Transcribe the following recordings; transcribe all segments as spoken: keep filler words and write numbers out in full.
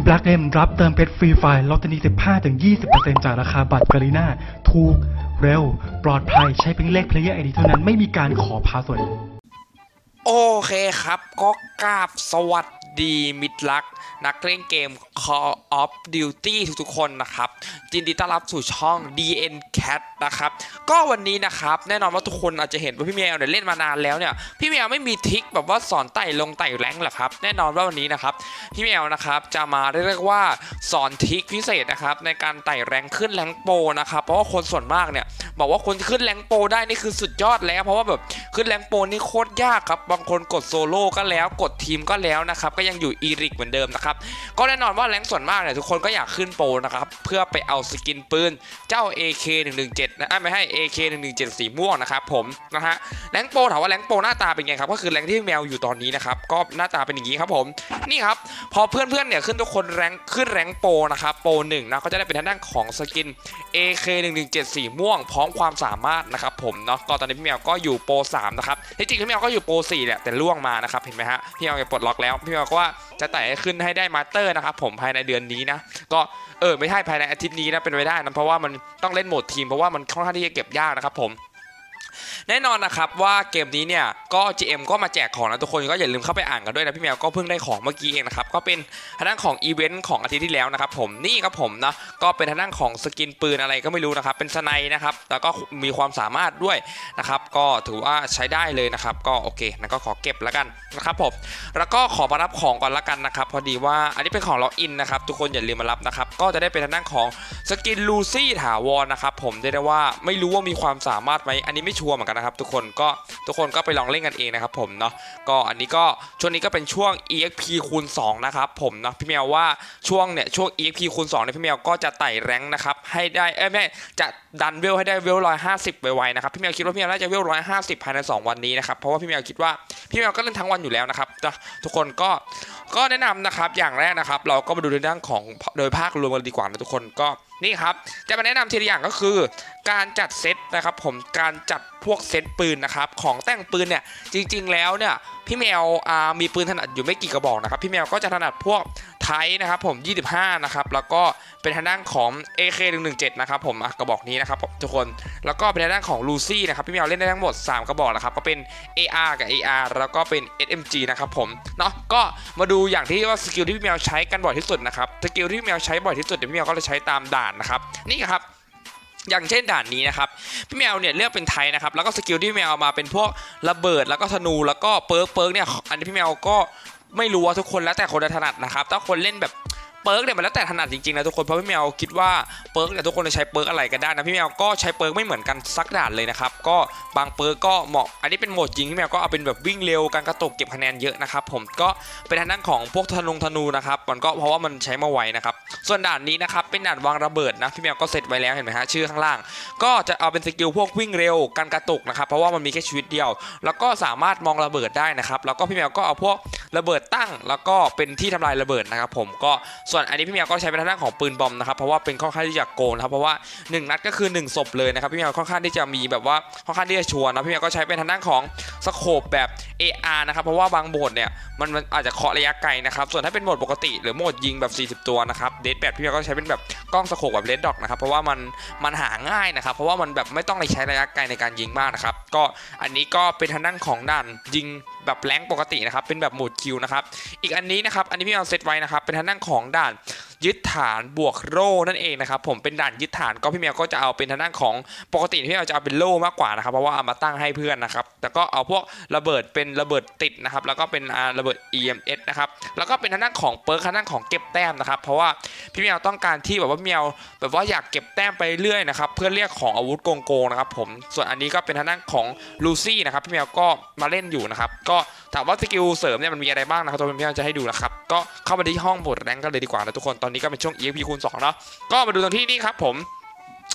Black M รับเติมเพชรฟรีไฟล์ลดทันที สิบห้าถึงยี่สิบเปอร์เซ็นต์ จากราคาบัตรกาลิน่าถูกเร็วปลอดภัยใช้เพียงเลข Player ไอ ดี เท่านั้นไม่มีการขอพาสเวิร์ดโอเคครับก็กราบสวัสดีมิตรรักนักเล่นเกม Call of Duty ทุกๆคนนะครับยินดีต้อนรับสู่ช่อง ดี เอ็น Cat นะครับก็วันนี้นะครับแน่นอนว่าทุกคนอาจจะเห็นว่าพี่แมวเนี่ยเล่นมานานแล้วเนี่ยพี่แมวไม่มีทริคแบบว่าสอนไต่ลงไต่แรงหรอกครับแน่นอนว่าวันนี้นะครับพี่แมวนะครับจะมาเรียกว่าสอนทริคพิเศษนะครับในการไต่แรงขึ้นแรงโปรนะครับเพราะว่าคนส่วนมากเนี่ยบอกว่าคนขึ้นแรงโปรได้นี่คือสุดยอดแล้วเพราะว่าแบบขึ้นแรงโปรนี่โคตรยากครับบางคนกดโซโล่ก็แล้วกดทีมก็แล้วนะครับก็ยังอยู่อีริกเหมือนเดิมนะครับก็แน่นอนว่าแรงส่วนมากเนี่ยทุกคนก็อยากขึ้นโปรนะครับเพื่อไปเอาสกินปืนเจ้า เอ เค หนึ่งหนึ่งเจ็ด นะไม่ให้ เอ เค หนึ่งหนึ่งเจ็ด สีม่วงนะครับผมนะฮะแรงโปรถามว่าแรงโปรหน้าตาเป็นไงครับก็คือแรงที่แมวอยู่ตอนนี้นะครับก็หน้าตาเป็นอย่างนี้ครับผมนี่ครับพอเพื่อนๆเนี่ยขึ้นทุกคนแรงขึ้นแรงโปรนะครับโปรหนึ่งนะก็จะได้เป็นทางด้านของสกิน เอ เค หนึ่งหนึ่งเจ็ด สีม่วงพร้อมความสามารถนะครับผมเนาะก็ตอนนี้พี่แมวก็อยู่โปรสามนะครับที่จริงพี่แมวก็อยู่โปรสี่แหละแต่ล่วงมานะครับเห็นไหมฮะพี่แมวจะปลดล็อกแล้วพี่แมวก็ว่าจะไต่ขึ้นให้ได้มาสเตอร์นะครับผมภายในเดือนนี้นะก็เออไม่ใช่ภายในอาทิตย์นี้นะเป็นไปได้นะเพราะว่ามันต้องเล่นโหมดทีมเพราะว่ามันค่อนข้างที่จะเก็บยากนะครับผมแน่นอนนะครับว่าเกมนี้เนี่ยก็ จี เอ็ม ก็มาแจกของนะทุกคนก็อย่าลืมเข้าไปอ่านกันด้วยนะพี่แมวก็เพิ่งได้ของเมื่อกี้เองนะครับก็เป็นทางด้านของอีเวนต์ของอาทิตย์ที่แล้วนะครับผมนี่ครับผมนะก็เป็นทางด้านของสกินปืนอะไรก็ไม่รู้นะครับเป็นสไนนะครับแล้วก็มีความสามารถด้วยนะครับก็ถือว่าใช้ได้เลยนะครับก็โอเคนะก็ขอเก็บแล้วกันนะครับผมแล้วก็ขอมารับของก่อนละกันนะครับพอดีว่าอันนี้เป็นของล็อกอินนะครับทุกคนอย่าลืมมารับนะครับก็จะได้เป็นทางด้านของสกินลูซี่ถาวรนะครับผมได้ได้ว่าไม่รู้ว่ามีความสามารถไหมอันนี้ไม่ชัวร์เหมือนกันนะครับทุกคนก็ทุกคนก็ไปลองเล่นกันเองนะครับผมเนาะก็อันนี้ก็ช่วงนี้ก็เป็นช่วง อี เอ็กซ์ พี คูณสองนะครับผมเนาะพี่แมวว่าช่วงเนี่ยช่วง อี เอ็กซ์ พี คูณสองเนี่ยพี่แมวก็จะไต่แรงนะครับให้ได้เอ้ยไม่จะดันเวลให้ได้เวลหนึ่งร้อยห้าสิบไวๆนะครับพี่แมวคิดว่าพี่แมวน่าจะเวลหนึ่งร้อยห้าสิบภายในสองวันนี้นะครับเพราะว่าพี่แมวคิดว่าพี่แมวก็เล่นทั้งวันอยู่แล้วนะครับทุกคนก็ก็แนะนำนะครับอย่างแรกนะครับเราก็มาดูในด้านของโดยภาครวมกันดีกว่านะทุกคนก็นี่ครับจะมาแนะนำทีละอย่างก็คือการจัดเซตนะครับผมการจัดพวกเซตปืนนะครับของแต่งปืนเนี่ยจริงๆแล้วเนี่ยพี่แมวมีปืนถนัดอยู่ไม่กี่กระบอกนะครับพี่แมวก็จะถนัดพวกไทป์นะครับผมยี่สิบห้านะครับแล้วก็เป็นทางด้านของ เอ เค หนึ่งหนึ่งเจ็ด นะครับผมกระบอกนี้นะครับทุกคนแล้วก็เป็นทางด้านของลูซี่นะครับพี่แมวเล่นได้ทั้งหมดสามกระบอกนะครับก็เป็น เอ อาร์ กับ เอ อาร์ แล้วก็เป็น เอส เอ็ม จี นะครับผมเนาะก็มาดูอย่างที่ว่าสกิลที่พี่แมวใช้กันบ่อยที่สุดนะครับสกิลที่พี่แมวใช้บ่อยที่สุดเดี๋ยวพี่แมวก็จะใช้ตามด่านนะครับนี่ครับอย่างเช่นด่านนี้นะครับพี่แมวเนี่ยเลือกเป็นไทยนะครับแล้วก็สกิลที่พี่แมวเอามาเป็นพวกระเบิดแล้วก็ธนูแล้วก็เปิร์กเปิร์กเนี่ยอันนี้พี่แมวก็ไม่รู้ว่าทุกคนแล้วแต่คนถนัดนะครับถ้าคนเล่นแบบเปิร์กเนี่ยมันแล้วแต่ถนัดจริงๆนะทุกคนเพราะพี่แมวคิดว่าเปิร์กเนี่ยทุกคนจะใช้เปิร์กอะไรกันได้นะพี่แมวก็ใช้เปิร์กไม่เหมือนกันสักด่านเลยนะครับก็บางเปิร์กก็เหมาะอันนี้เป็นโหมดยิงพี่แมวก็เอาเป็นแบบวิ่งเร็วการกระตุกเก็บคะแนนเยอะนะครับผมก็เป็นทางด้านของพวกธนูธนูนะครับมันก็เพราะว่ามันใช้มาไวนะครับส่วนด่านนี้นะครับเป็นด่านวางระเบิดนะพี่แมวก็เซตไว้แล้วเห็นไหมฮะชื่อข้างล่างก็จะเอาเป็นสกิลพวกวิ่งเร็วการกระตุกนะครับเพราะว่ามันมีแค่ชีวิตเดียวแล้วก็สามารถมองระเบิดได้นะครับแล้วก็พี่แมวก็เอาพวกระเบิดตั้งแล้วก็เป็นที่ทำลายระเบิดนะครับผมก็ส่วนอันนี้พี่แมวก็ใช้เป็นทางด้านของปืนบอมนะครับเพราะว่าเป็นค่อนข้างที่จะโกงนะครับเพราะว่าหนึ่งนัดก็คือหนึ่งศพเลยนะครับพี่แมวค่อนข้างที่จะมีแบบว่าค่อนข้างที่จะชัวร์นะพี่แมวก็ใช้เป็นทางด้านของสโคปแบบ เอ อาร์ นะครับเพราะว่าบางโหมดเนี่ยมันอาจจะเคาะระยะไกลนะครับส่วนถ้าเป็นโหมดปกติหรือโหมดยิงแบบสี่สิบตัวนะครับเดดแบทพี่แมวก็ใช้เป็นแบบกล้องสโคปแบบเรดด็อกนะครับเพราะว่ามันมันหาง่ายนะครับเพราะว่ามันแบบไม่ต้องใช้ระยะไกลในการยิงมากนะครับก็อันนี้ก็เป็นทางด้านของด่านยิงแบบแรงปกตินะครับเป็นแบบโหมดคิวนะครับอีกอันนี้นะครับอันนี้พี่แมวเซตไว้นะครับเป็นทางด้านของด่านยึดฐานบวกโล่นั่นเองนะครับผมเป็นด่านยึดฐานก็พี่แมวก็จะเอาเป็นทางด้านของปกติพี่แมวจะเอาเป็นโล่มากกว่านะครับเพราะว่าเอามาตั้งให้เพื่อนนะครับแล้วก็เอาพวกระเบิดเป็นระเบิดติดนะครับแล้วก็เป็นระเบิด อี เอ็ม เอส นะครับแล้วก็เป็นทางด้านของเปิร์คทางด้านของเก็บแต้มนะครับเพราะว่าพี่แมวต้องการที่แบบว่าพี่แมวแบบว่าอยากเก็บแต้มไปเรื่อยนะครับเพื่อเรียกของอาวุธโกงๆนะครับผมส่วนอันนี้ก็เป็นทางด้านของลูซี่นะครับพี่แมวก็มาเล่นอยู่นะครับก็ถามว่าสกิลเสริมเนี่ยมันมีอะไรบ้างนะครับตัวพี่แมวจะให้ดูนะครับก็เข้ามาที่ห้องบทแรงกันเลยดีกว่านะทุกคนตอนนี้ก็เป็นช่วง อี เอ็กซ์ พี คูณสองเนาะก็มาดูตรงที่นี่ครับผม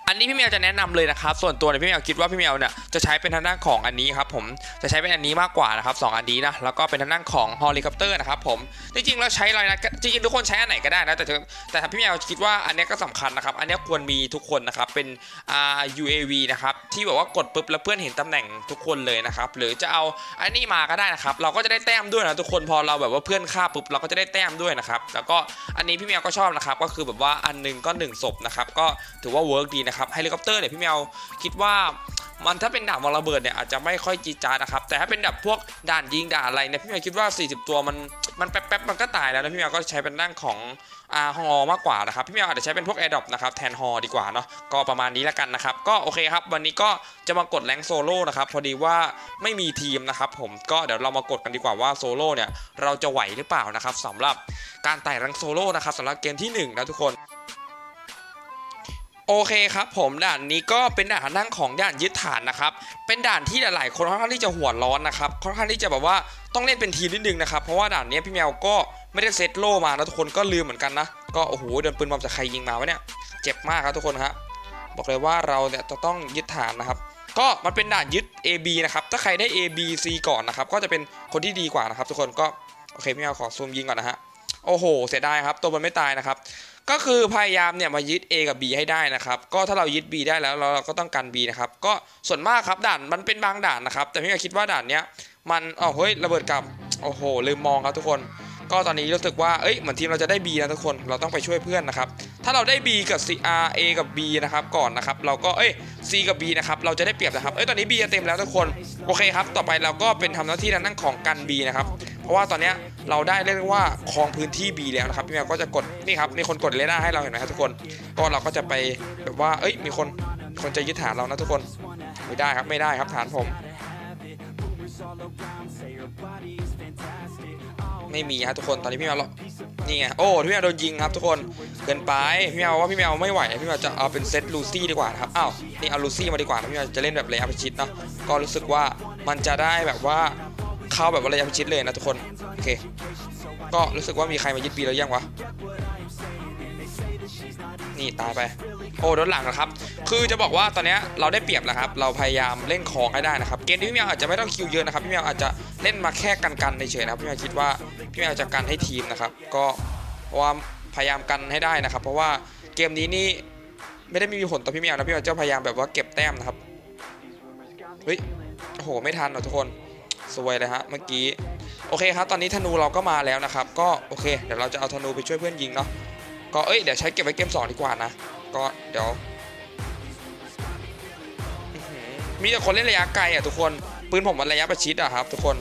อันนี้พี่เมียวจะแนะนำเลยนะครับส่วนตัวเนี่ยพี่เมียวคิดว่าพี่เมียวเนี่ยจะใช้เป็นทางด้านของอันนี้ครับผมจะใช้เป็นอันนี้มากกว่านะครับสองอันนี้นะแล้วก็เป็นทางด้านของฮอลิคอปเตอร์นะครับผมจริงๆแล้วใช้อะไรนะจริงๆทุกคนใช้อันไหนก็ได้นะแต่แต่ถ้าพี่เมียวคิดว่าอันนี้ก็สำคัญนะครับอันนี้ควรมีทุกคนนะครับเป็นอ่า ยู เอ วี นะครับที่แบบว่ากดปุ๊บแล้วเพื่อนเห็นตำแหน่งทุกคนเลยนะครับหรือจะเอาอันนี้มาก็ได้นะครับเราก็จะได้แต้มด้วยนะทุกคนพอเราแบบว่าเพื่อนฆ่าปุ๊บเราก็จะได้แต้มด้วยนะครับแล้วก็อันนี้พี่เมียวก็ชอบนะครับก็คือแบบว่าอันนึงก็หนึ่งศพนะครับก็ถือว่าเวิร์กดีนะครับเฮลิคอปเตอร์เนี่ยพี่เมียวคิดว่ามันถ้าเป็นด่านวางระเบิดเนี่ยอาจจะไม่ค่อยจีจานะครับแต่ถ้าเป็นแบบพวกด่านยิงด่านอะไรเนี่ยพี่เมียวคิดว่าสี่สิบตัวมันมันแป๊บๆมันก็ตายแล้วนะพี่เมียวก็ใช้เป็นด้านของอาฮอมากกว่านะครับพี่เมียวอาจจะใช้เป็นพวกแอร์ดรอปนะครับแทนฮอดีกว่าเนาะก็ประมาณนี้แล้วกันนะครับก็โอเคครับวันนี้ก็จะมากดแรงโซโล่นะครับพอดีว่าไม่มีทีมนะครับผมก็เดี๋ยวเรามากดกันดีกว่าว่าโซโล่เนี่ยเราจะไหวหรือเปล่านะครับสำหรับการไต่แรงโซโล่นะครับสำหรับเกมที่หนึ่งนะทุกคนโอเคครับผมด่านนี้ก็เป็นด่านนั่งของด่านยึดฐานนะครับเป็นด่านที่หลายๆคนค่อนข้างที่จะหัวร้อนนะครับค่อนข้างที่จะแบบว่าต้องเล่นเป็นทีมนิดนึงนะครับเพราะว่าด่านนี้พี่แมวก็ไม่ได้เซตโล่มานะทุกคนก็ลืมเหมือนกันนะก็โอ้โหโดนปืนบอมจากใครยิงมาวะเนี่ยเจ็บมากครับทุกคนฮะบอกเลยว่าเราเนี่ยจะต้องยึดฐานนะครับก็มันเป็นด่านยึด เอ บี นะครับถ้าใครได้ A B C ก่อนนะครับก็จะเป็นคนที่ดีกว่านะครับทุกคนก็โอเคพี่แมวขอซูมยิงก่อนนะฮะโอ้โหเสียดายครับตัวมันไม่ตายนะครับก็คือพยายามเนี่ยมายึด A กับ B ให้ได้นะครับก็ถ้าเรายึด B ได้แล้วเราก็ต้องกัน B นะครับก็ส่วนมากครับด่านมันเป็นบางด่านนะครับแต่พี่ก็คิดว่าด่านเนี้ยมันอ๋อเฮ้ยระเบิดกลับโอ้โหลืมมองครับทุกคนก็ตอนนี้รู้สึกว่าเอ้ยเหมือนทีมเราจะได้ B นะทุกคนเราต้องไปช่วยเพื่อนนะครับถ้าเราได้ B กับ C R A กับ B นะครับก่อนนะครับเราก็เอ้ย C กับ B นะครับเราจะได้เปรียบนะครับเอ้ยตอนนี้ B เต็มแล้วทุกคนโอเคครับต่อไปเราก็เป็นทำหน้าที่นั่งของกัน B นะครับเพราะว่าตอนนี้เราได้เรียกว่าครองพื้นที่ B แล้วนะครับพี่แมวก็จะกดนี่ครับมีคนกดเรดาร์ให้เราเห็นไหมครับทุกคนก็เราก็จะไปแบบว่าเอ้ยมีคนคนจะยึดฐานเรานะทุกคนไม่ได้ครับไม่ได้ครับฐานผมไม่มีครับทุกคนตอนนี้พี่แมวนี่ไงโอ้พี่แมวโดนยิงครับทุกคนเกินไปพี่แมวว่าพี่แมวไม่ไหวพี่แมวจะเอาเป็นเซตลูซี่ดีกว่าครับอ้าวนี่เอาลูซี่มาดีกว่าพี่แมวจะเล่นแบบระยะประชิดเนาะก็รู้สึกว่ามันจะได้แบบว่าเข้าแบบระยะประชิดเลยนะทุกคนโอเคก็รู้สึกว่ามีใครมายึดบีแล้วยังวะนี่ตายไปโอ้โดนหลังนะครับคือจะบอกว่าตอนนี้เราได้เปรียบแล้วครับเราพยายามเล่นของให้ได้นะครับเกมนี้พี่แมวอาจจะไม่ต้องคิวเยอะนะครับพี่แมวอาจจะเล่นมาแค่กันกันเฉยๆนะครับพี่แมวคิดว่าพี่แมวจะกันให้ทีมนะครับก็เพราะว่าพยายามกันให้ได้นะครับเพราะว่าเกมนี้นี่ไม่ได้มีผลต่อพี่แมวนะพี่แมวจะพยายามแบบว่าเก็บแต้มนะครับเฮ้ยโอ้โหไม่ทันหรอทุกคนสวยเลยฮะเมื่อกี้โอเคครับตอนนี้ธนูเราก็มาแล้วนะครับก็โอเคเดี๋ยวเราจะเอาธนูไปช่วยเพื่อนยิงเนาะก็เอ้ยเดี๋ยวใช้เก็บไว้เกมสองดีกว่านะก็เดี๋ยวมีแต่คนเล่นระยะไกลอ่ะทุกคนปืนผมมันระยะประชิดอ่ะครับทุกคน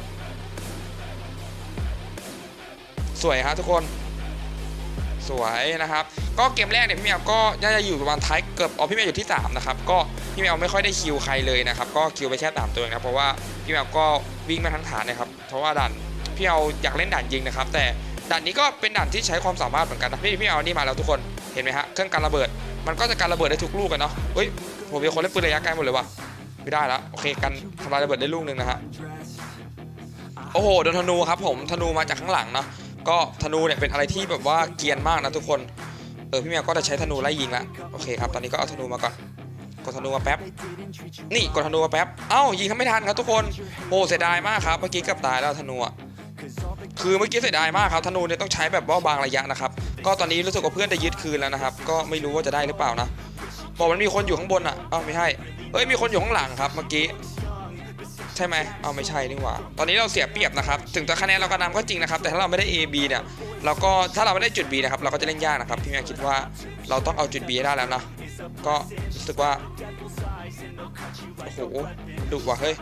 สวยครับทุกคนสวยนะครับก็เกมแรกเนี่ยพี่แมวก็น่าจะอยู่ประมาณท้ายเกือบอ๋อพี่แมวอยู่ที่สามนะครับก็พี่แมวไม่ค่อยได้คิวใครเลยนะครับก็คิวไปแค่สามตัวนะเพราะว่าพี่แมวก็วิ่งมาทั้งฐานนะครับเพราะว่าด่านพี่แมวอยากเล่นด่านยิงนะครับแต่ด่านนี้ก็เป็นด่านที่ใช้ความสามารถเหมือนกันนะพี่พี่เอานี่มาแล้วทุกคนเห็นไหมฮะเครื่องการระเบิดมันก็จะการระเบิดได้ทุกลูกกันเนาะเฮ้ยผมเป็นคนเล่นปืนระยะไกลหมดเลยว่ะไม่ได้แล้วโอเคกันทำลายระเบิดได้ลูกหนึ่งนะฮะโอ้โหโดนธนูครับผมธนูมาจากข้างหลังเนาะก็ธนูเนี่ยเป็นอะไรที่แบบว่าเกรียนมากนะทุกคนเออพี่แมวก็จะใช้ธนูไล่ยิงละโอเคครับตอนนี้ก็เอาธนูมาก่อนกดธนูมาแป๊บนี่กดธนูมาแป๊บเอ้ายิงเขาไม่ทันครับทุกคนโอ้เสียดายมากครับเมื่อกี้เกือบตายแล้วธนูอ่ะคือเมื่อกี้เสียดายมากครับธนูเนี่ยต้องใช้แบบว่าบางระยะนะครับก็ตอนนี้รู้สึกว่าเพื่อนจะยึดคืนแล้วนะครับก็ไม่รู้ว่าจะได้หรือเปล่านะบอกมันมีคนอยู่ข้างบนอ่ะเอ้าไม่ใช่เอ้ยมีคนอยู่ข้างหลังครับเมื่อกี้ใช่ไหมเอาไม่ใช่นี่หว่าตอนนี้เราเสียเปรียบนะครับถึงแต่คะแนนเราก็นำก็จริงนะครับแต่ถ้าเราไม่ได้ A B เนี่ยเราก็ถ้าเราไม่ได้จุด B นะครับเราก็จะเล่นยากนะครับพี่แม่คิดว่าเราต้องเอาจุด B ให้ได้แล้วนะก็รู้สึกว่าโอ้โหดุว่ะเฮ้ย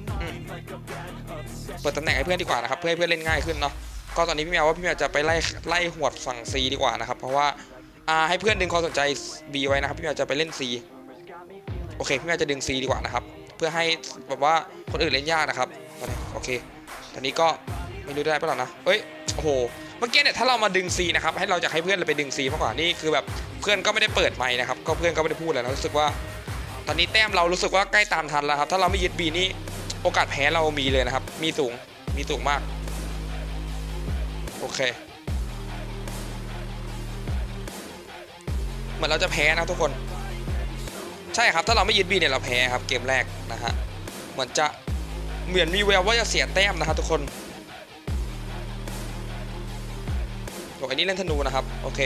เปิดตำแหน่งให้เพื่อนดีกว่านะครับเพื่อให้เพื่อนเล่นง่ายขึ้นเนาะก็ตอนนี้พี่แมวว่าพี่แมวจะไปไล่ไล่หวดฝั่ง C ดีกว่านะครับเพราะว่าอ่าให้เพื่อนดึงความสนใจ B ไว้นะครับพี่แมวจะไปเล่น C โอเคพี่แมวจะดึง C ดีกว่านะครับเพื่อให้แบบว่าคนอื่นเล่นยากนะครับโอเคตอนนี้ก็ไม่รู้ได้ป่ะหรอนะเอ้ยโอ้โหเมื่อกี้เนี่ยถ้าเรามาดึง C นะครับให้เราจะให้เพื่อนเราไปดึง C มากกว่านี่คือแบบเพื่อนก็ไม่ได้เปิดไมค์นะครับก็เพื่อนก็ไม่ได้พูดเลยนะรู้สึกว่าตอนนี้แต้มเรารู้สึกว่าใกล้ตามทันแล้วครับถ้าเราไม่ยึด B นี่โอกาสแพ้เรามีเลยนะครับมีสูงมีสูงมากโอเคเหมือนเราจะแพ้นะทุกคนใช่ครับถ้าเราไม่ยึดบีเนี่ยเราแพ้ครับเกมแรกนะฮะเหมือนจะเหมือนมีแววว่าจะเสียแต้มนะครับทุกคนโอ้ยนี่เล่นธนูนะครับโอเค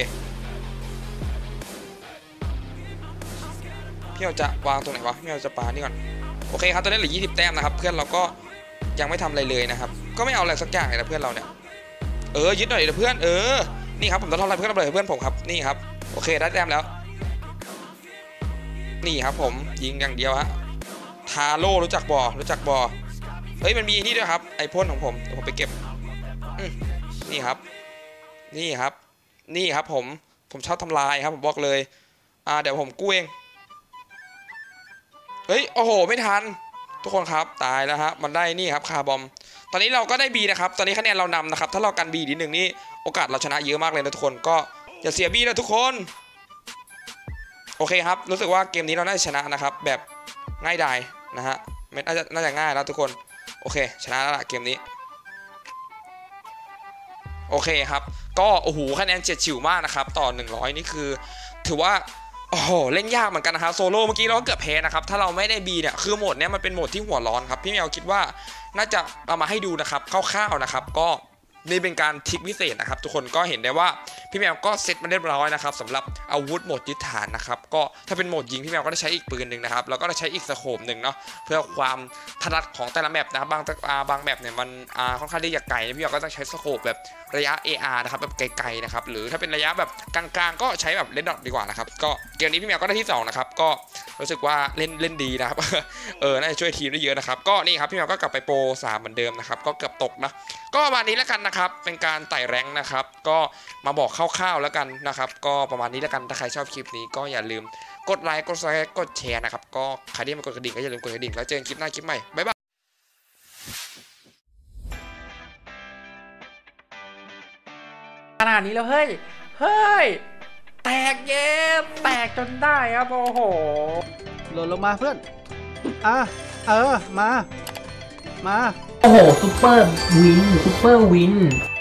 พี่เราจะวางตรงไหนวะพี่เราจะปานี่ก่อนโอเคครับตอนนี้เหลือยี่สิบแต้มนะครับเพื่อนเราก็ยังไม่ทำอะไรเลยนะครับก็ไม่เอาอะไรสักอย่างเลยนะเพื่อนเราเนี่ยเออยึดหน่อยเดี๋ยวเพื่อนเออนี่ครับผมจะทำอะไรเพื่อนเราเลยเพื่อนผมครับนี่ครับโอเคได้แต้มแล้วนี่ครับผมยิงอย่างเดียวฮะทาโร่รู้จักบอรู้จักบอเฮ้ยมันมีนี่ด้วยครับไอพ่นของผมเดี๋ยวผมไปเก็บนี่ครับนี่ครับนี่ครับผมผมชอบทำลายครับผมบอกเลยอ่าเดี๋ยวผมกู้เองเฮ้ยโอ้โหไม่ทันทุกคนครับตายแล้วฮะมันได้นี่ครับคาร์บอมตอนนี้เราก็ได้บีนะครับตอนนี้คะแนนเรานำนะครับถ้าเรากันบีนิดหนึ่งนี่โอกาสเราชนะเยอะมากเลยนะทุกคนก็อย่าเสียบีนะทุกคนโอเคครับรู้สึกว่าเกมนี้เราน่าจะชนะนะครับแบบง่ายดายนะฮะน่าจะน่าจะง่ายแล้วทุกคนโอเคชนะแล้วล่ะเกมนี้โอเคครับก็โอ้โหคะแนนเจ็ดฉิวมากนะครับต่อหนึ่งร้อยนี่คือถือว่าโอ้โหเล่นยากเหมือนกันนะครับโซโล่เมื่อกี้เราก็เกือบแพ้นะครับถ้าเราไม่ได้บีเนี่ยคือโหมดเนี้ยมันเป็นโหมดที่หัวร้อนครับพี่แมวคิดว่าน่าจะเอามาให้ดูนะครับคร่าวๆนะครับก็นี่เป็นการทริคพิเศษนะครับทุกคนก็เห็นได้ว่าพี่แมวก็เซตมาเรียบร้อยนะครับสำหรับอาวุธโหมดยึดฐานนะครับก็ถ้าเป็นโหมดยิงพี่แมวก็จะใช้อีกปืนหนึ่งนะครับแล้วก็จะใช้อีกสโคปหนึ่งเนาะเพื่อความถนัดของแต่ละแมปนะครับบางบางแมปเนี่ยมันค่อนข้างที่จะไกลพี่แมวก็ต้องใช้สโคปแบบระยะ เอ อาร์ นะครับแบบไกลๆนะครับหรือถ้าเป็นระยะแบบกลางๆก็ใช้แบบเลนดอทดีกว่านะครับก็เกมนี้พี่แมวก็ได้ที่สองนะครับก็รู้สึกว่าเล่นเล่นดีนะครับ เออน่าจะช่วยทีมได้เยอะนะครับก็นี่ครับพี่แมวก็กลับไปโปรสามเหมือนเดิมนะครับก็เกือบตกนะก็ประมาณนี้แล้วกันนะครับเป็นการไต่แรงนะครับก็มาบอกคร่าวๆแล้วกันนะครับก็ประมาณนี้แล้วกันถ้าใครชอบคลิปนี้ก็อย่าลืมกดไลค์กดแชร์กดแชร์นะครับก็ใครที่มากดกระดิ่งก็อย่าลืมกดกระดิ่งแล้วเจอกันคลิปหน้าคลิปใหม่บ๊ายบายขนาดนี้แล้วเฮ้ยเฮ้ยแตกเย็บแตกจนได้ครับโอ้โหหล่นลงมาเพื่อน อ่ะ เออ มา มาโอ้โหซุปเปอร์วินซุปเปอร์วิน